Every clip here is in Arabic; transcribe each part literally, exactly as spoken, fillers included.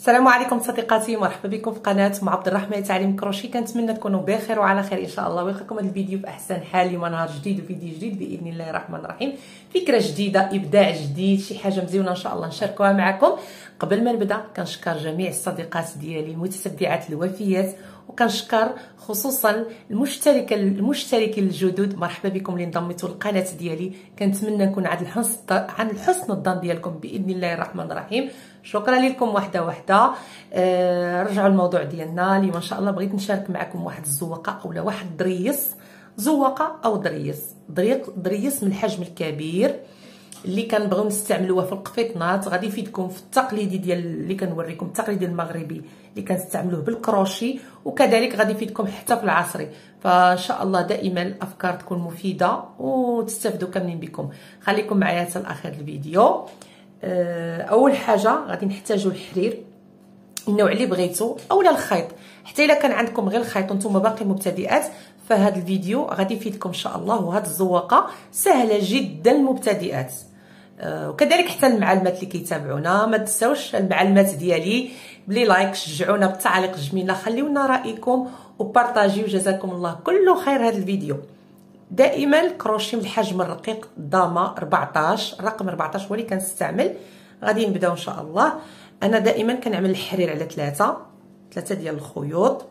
السلام عليكم صديقاتي، مرحبا بكم في قناه ام عبد الرحمن تعليم كروشي. كنتمنى تكونوا بخير وعلى خير ان شاء الله، ويلقاكم هذا الفيديو باحسن حال. اليوم نهار جديد وفيديو جديد باذن الله الرحمن الرحيم، فكره جديده، ابداع جديد، شي حاجه مزيونه ان شاء الله نشاركوها معكم. قبل ما نبدا كنشكر جميع الصديقات ديالي المتتبعات الوفيات، وكنشكر خصوصا المشتركه المشتركين الجدد. مرحبا بكم اللي انضميتوا للقناه ديالي، كنتمنى نكون عند الحسن عن الحسن الظن ديالكم باذن الله الرحمن الرحيم. شكرا لكم واحده واحده. آه رجعوا الموضوع ديالنا اليوم ان شاء الله. بغيت نشارك معكم واحد الزوقه اولا واحد الدريس، زوقه او دريس دريق دريس من الحجم الكبير اللي كنبغيو نستعملوها في القفيطنات. غادي يفيدكم في التقليدي ديال اللي كنوريكم، التقليدي المغربي اللي كنستعملوه بالكروشي، وكذلك غادي يفيدكم حتى في العصري. فان شاء الله دائما الافكار تكون مفيده وتستافدوا كاملين بكم. خليكم معايا حتى لاخر الفيديو. اول حاجه غادي نحتاجوا الحرير النوع اللي بغيتو اولا الخيط. حتى الا كان عندكم غير الخيط وانتم باقي مبتدئات، فهذا الفيديو غادي يفيدكم ان شاء الله. وهذه الزواقه سهله جدا للمبتدئات، وكذلك حتى المعلمات اللي كيتابعونا. ما تنساوش المعلمات ديالي بلي لايك، شجعونا بالتعليق جميله، خليونا رايكم وبارطاجيو. جزاكم الله كل خير. هذا الفيديو دائما كروشي من الحجم الرقيق داما أربعطاش، رقم أربعطاش هو اللي كنستعمل. غادي نبداو ان شاء الله. انا دائما كنعمل الحرير على ثلاثه ثلاثه ديال الخيوط.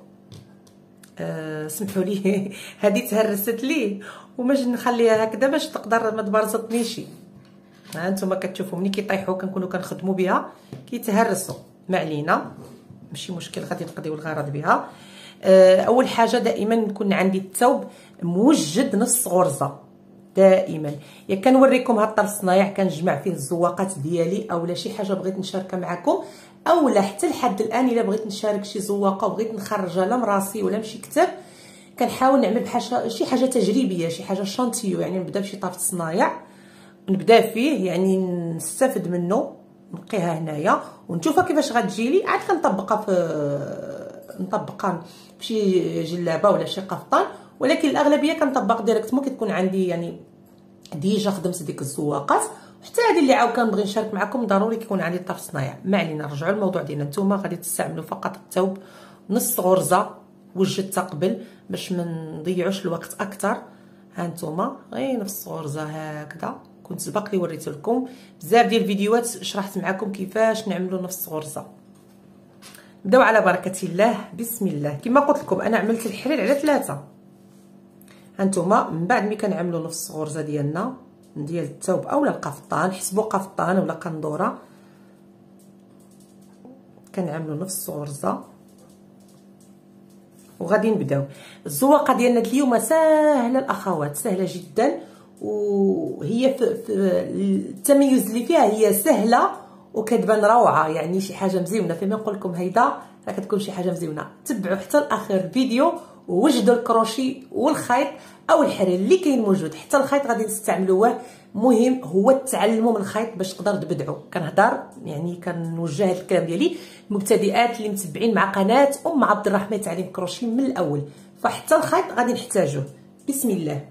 أه سمحوا لي هذه تهرست لي وما جي نخليها هكذا باش تقدر ما تبرزطنيش. ها انتم كتشوفوا ملي كيطيحوا كنكونوا كنخدموا بها كيتهرسوا، ما علينا ماشي مشكل، غادي نقضيو الغرض بها. أه اول حاجه دائما نكون عندي الثوب موجد نص غرزه. دائما يا كنوريكم هاد الطرف الصنايع كنجمع فيه الزواقات ديالي اولا شي حاجه بغيت نشاركها معكم، اولا حتى لحد الان الا بغيت نشارك شي زواقه وبغيت نخرجها لا مراسي ولا من شي كتاب، كنحاول نعمل بحال شي حاجه تجريبيه، شي حاجه شانتيو، يعني نبدا بشي طرف الصنايع نبدا فيه، يعني نستافد منه نبقيها هنايا ونشوفها كيفاش غتجي لي. عاد كنطبقها في نطبقها بشي جلابه ولا شي قفطان، ولكن الاغلبيه كنطبق ديريكتمون كتكون عندي يعني ديجا خدمت ديك الزواقات. حتى هذه اللي عاود كنبغي نشارك معكم ضروري كيكون عندي طرف صنايع. ما علينا، نرجعوا للموضوع ديالنا. نتوما غادي تستعملوا فقط الثوب نص غرزه وجدتها قبل باش ما نضيعوش الوقت اكثر. ها نتوما غير نفس غرزه هكذا. كنت سبق لي وريت لكم بزاف ديال الفيديوهات شرحت معكم كيفاش نعملوا نفس غرزه. نبداو على بركه الله. بسم الله. كما قلت لكم انا عملت الحرير على ثلاثه. هانتوما من بعد ملي كنعملوا نفس غرزه ديالنا ديال الثوب اولا القفطان، حسبوا قفطان ولا قندوره، كنعملوا نفس غرزه وغادي نبداو. الزواقه ديالنا اليوم ساهله الاخوات، سهله جدا، وهي في, في التميز اللي فيها هي سهله وكتبان روعه، يعني شي حاجه مزيونه. فيما نقول لكم هيدا راه كتكون شي حاجه مزيونه. تبعوا حتى لاخر الفيديو ووجدوا الكروشي والخيط او الحرير اللي كاين موجود. حتى الخيط غادي نستعملوه، مهم هو تعلموا من الخيط باش تقدروا تبدعوا. كنهضر يعني كنوجه هذا الكلام ديالي المبتدئات اللي متبعين مع قناه ام عبد الرحمن تعليم كروشي من الاول. فحتى الخيط غادي نحتاجوه. بسم الله.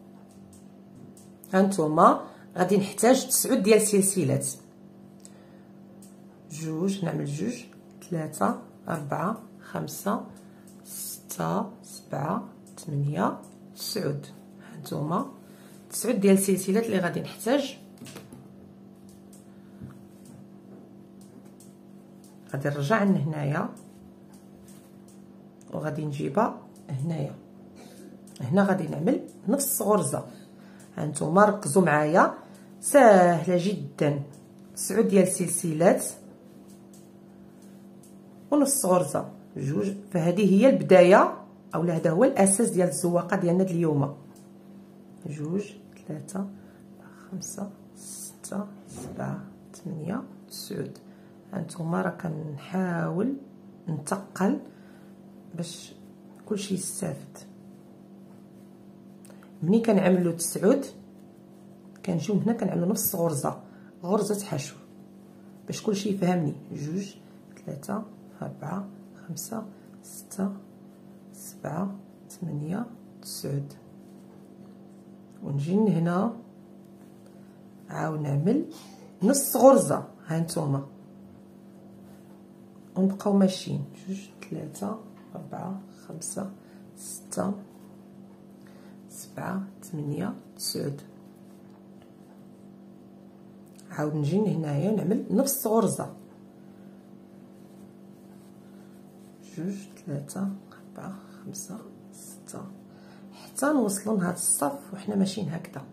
هانتوما غادي نحتاج تسعود ديال السلسلات، جوج، نعمل جوج، ثلاثة، أربعة، خمسة، ستة، سبعة، ثمانية، تسعود. هانتوما تسعود ديال السلسلات اللي غادي نحتاج. غادي نرجع لهنايا وغادي نجيبها هنايا. هنا غادي نعمل نفس غرزه. هانتوما ركزوا معايا، سهله جدا. تسعود ديال السلسلات ونص غرزه، جوج. فهذه هي البدايه اولا هذا هو الاساس ديال الزواقه ديالنا اليوم. جوج، ثلاثة، خمسة، ستة، سبعة، ثمانية، تسعود. هانتوما راه كنحاول نتقل باش كلشي يستافد. ملي كنعملو تسعود كنجيو هنا كنعملو نفس غرزه، غرزه حشو باش كلشي يفهمني. جوج، ثلاثة، أربعة، خمسة، ستة، سبعة، ثمانية، تسعود. ونجي هنا عاود نعمل نص غرزه. هانتوما ونبقاو ماشيين. جوج ثلاثة أربعة خمسة ستة سبعة ثمانية تسعود. عاود نجي هنايا نعمل نفس غرزة، جوج ثلاثة أربعة خمسة ستة حتى نوصلوا لهاد الصف وحنا ماشيين هكذا.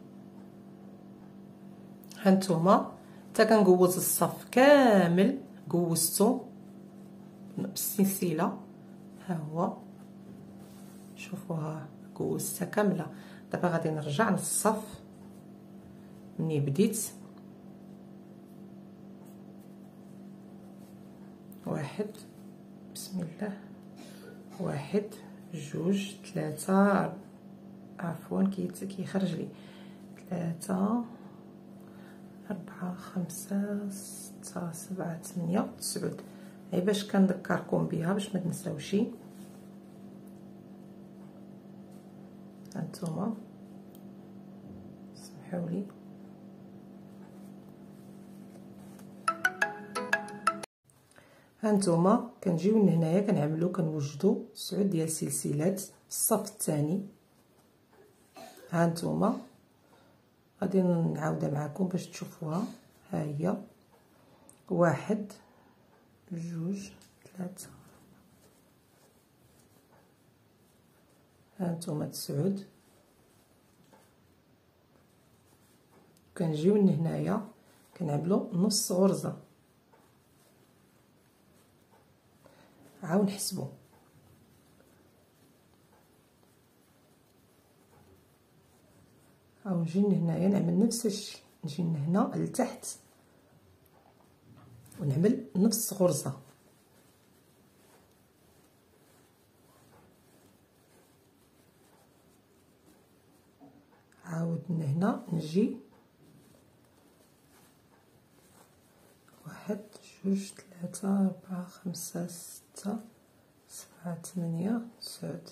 هانتوما حتى كنقوز الصف كامل قوزتو بالسلسله، ها هو شوفوها قوزتها كامله. دابا غادي نرجع للصف مني بديت، واحد بسم الله، واحد جوج ثلاثة، عفوا كيخرج لي ثلاثة أربعة خمسة ستة سبعة ثمانية تسعود. هاي باش كنذكركم بها باش ما تنساوشي. هانتوما سمحوا لي، هانتوما كنجيو من هنايا كنعملو كنوجدو تسعود ديال السلسلات في الصف الثاني. هانتوما غادي نعاودها معكم باش تشوفوها. ها هي واحد جوج ثلاثة، هانتوما تسعود. كنجيو من هنايا كنعملو نص غرزة، عاود نحسبو او نجي هنايا نعمل نفس الشيء، نجي من هنا لتحت ونعمل نفس غرزة، عاود من هنا نجي واحد جوج ثلاثة أربعة خمسة ستة سبعة ثمانية تسعود.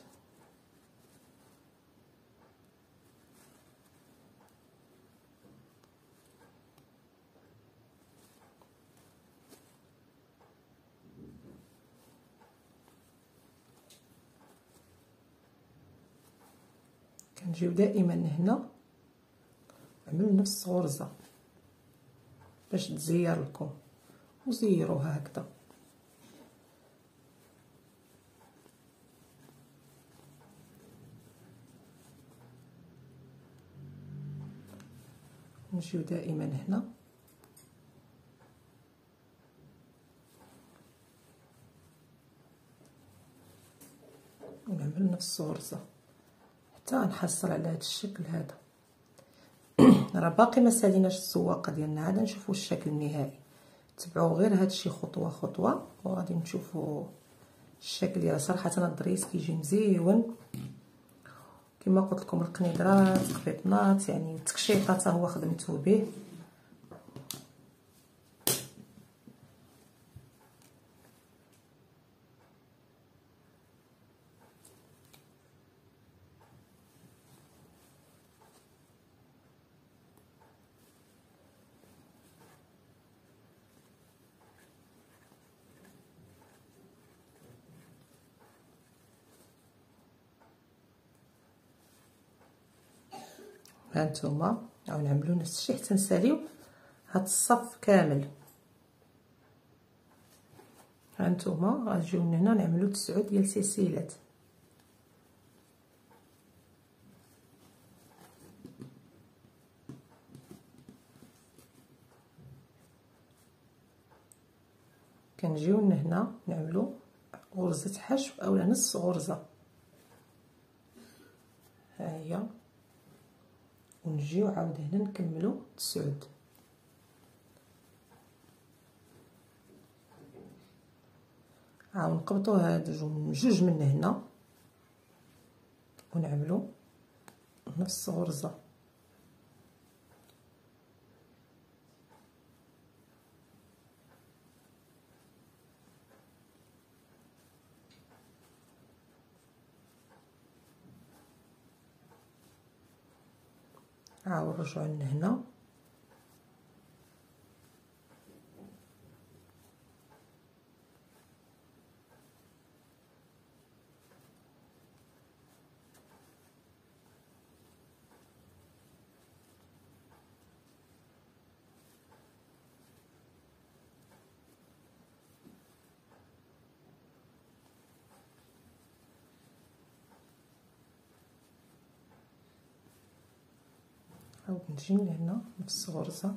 كنجيو دائما هنا نعمل نفس غرزة باش تزير لكم، وزيروها هكذا. نجيو دائما هنا ونعمل نفس غرزة حتى نحصل على هذا الشكل هذا. راه باقي ما ساليناش السواقه ديالنا، عاد نشوفوا الشكل النهائي. تبعوا غير هذا الشيء خطوه خطوه وغادي نشوفوا الشكل ديالها. صراحه انا الدريس كيجي مزيون كما قلت لكم، القنيدرات القبيطنات يعني التكشيطات حتى هو خدمته به. هانتوما او نعملو نفس الشيء حتى نساليو هاد الصف كامل. هانتوما غنجيو من هنا نعملو تسعود ديال السلسلات، كنجيو من هنا نعملو غرزة حشو اولا نص غرزة، ها هي، ونجيو عاود هنا نكملو تسعود. عاود نقبطو هاد جوج من هنا ونعملو نفس غرزة، عاود نرجعو لهنا نعاود نجي لهنا نفس غرزه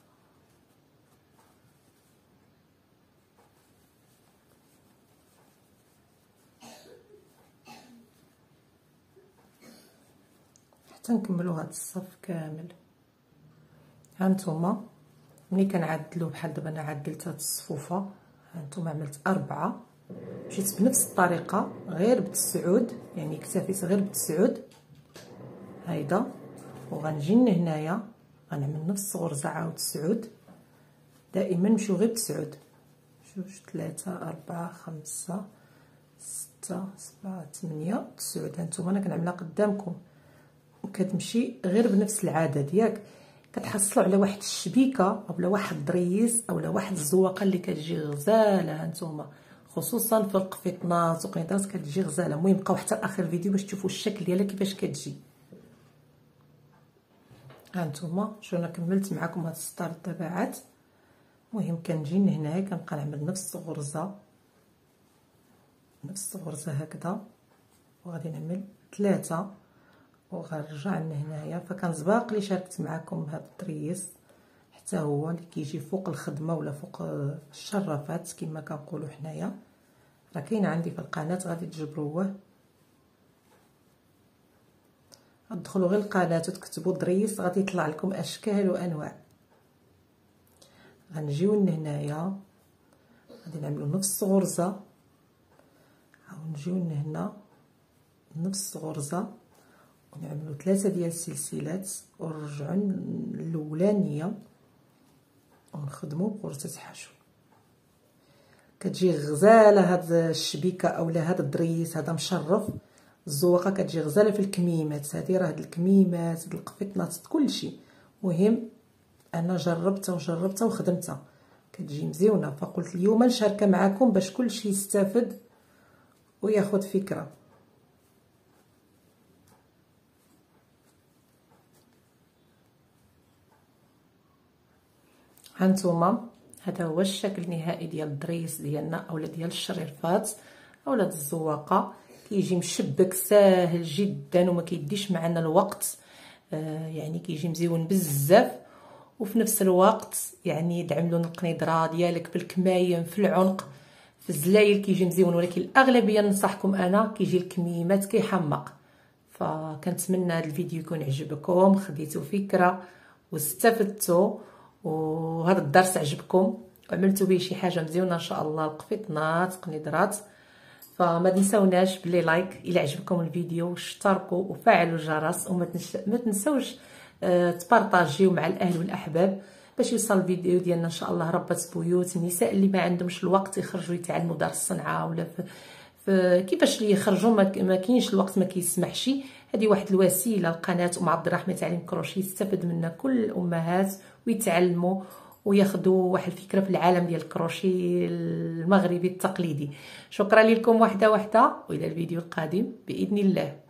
حتى نكملوا هذا الصف كامل. هانتوما ملي كنعدلو بحال دابا انا عدلت هاد الصفوفه، هانتوما عملت اربعه، مشيت بنفس الطريقه غير بتسعود، يعني اكتفيت غير بتسعود هيدا، وغنجي لهنايا غنعمل نفس غرزه عاود تسعود. دائما نمشيو غير بتسعود، جوج ثلاثة أربعة خمسة ستة سبعة ثمانية تسعود. هانتوما انا كنعملها قدامكم وكتمشي غير بنفس العدد، ياك كتحصلوا على واحد الشبيكه اولا واحد الضريس اولا واحد الزواقه اللي كتجي غزاله. هانتوما خصوصا في القفيطنات وقنيطات كتجي غزاله. المهم بقاو حتى اخر الفيديو باش تشوفوا الشكل ديالها كيفاش كتجي. هانتوما شو انا كملت معكم هاد السطر تبعات. المهم كنجي لهنايا كنبقى نعمل نفس الغرزه نفس الغرزه هكذا، وغادي نعمل ثلاثه وغنرجع لهنايا. فكنسباق لي شاركت معكم هذا الطريس حتى هو اللي كيجي فوق الخدمه ولا فوق الشرافات كما كنقولوا حنايا، راه كاين عندي في القناه غادي تجبروه. ادخلوا غير القناه وتكتبوا ضريس غادي يطلع لكم اشكال وانواع. غنجيو لهنايا غادي نعملوا نفس غرزه، عاود نجيو لهنا نفس غرزه ونعملوا ثلاثه ديال السلسلات ونرجعوا الاولانيه ونخدموا بغرزه حشو. كتجي غزاله هاد الشبيكه اولا هاد الضريس هذا مشرف. الزواقه كتجي غزاله في الكميمات هذه، راه هاد الكميمات هاد القفيطنات كلشي. مهم انا جربتها وجربتها وخدمتها كتجي مزيونه، فقلت اليوم نشاركها معكم باش كلشي يستافد وياخذ فكره. هانتوما هذا هو الشكل النهائي ديال الضريس ديالنا اولا ديال الشريفات اولا ديال الزواقه. كيجي مشبك ساهل جدا وما كيديش معنا الوقت، آه يعني كيجي مزيون بزاف. وفي نفس الوقت يعني دعملوا القنيدره ديالك بالكمايم في العنق في الزلايل كيجي مزيون، ولكن الاغلبيه ننصحكم انا كيجي الكميمات كيحمق. فكنتمنى هذا الفيديو يكون عجبكم، خديتوا فكره واستفدتوا، وهذا الدرس عجبكم وعملتوا به شي حاجه مزيونه ان شاء الله. القفيطنات قنيدرات، فما تنساوناش بلي لايك الى عجبكم الفيديو، واشتركوا وفعلوا الجرس، وما ما تنساوش اه تبارطاجيو مع الاهل والاحباب باش يوصل الفيديو ديالنا ان شاء الله ربات بيوت. النساء اللي ما عندهمش الوقت يخرجوا يتعلموا دار الصنعه ولا في, في كيفاش اللي يخرجوا ما كاينش الوقت ما كيسمحش، هذه واحد الوسيله. القناه ام عبد الرحمن تعليم كروشي يستفد منها كل الامهات ويتعلموا وياخذوا واحد الفكره في العالم ديال الكروشي المغربي التقليدي. شكرا لكم وحده وحده، والى الفيديو القادم باذن الله.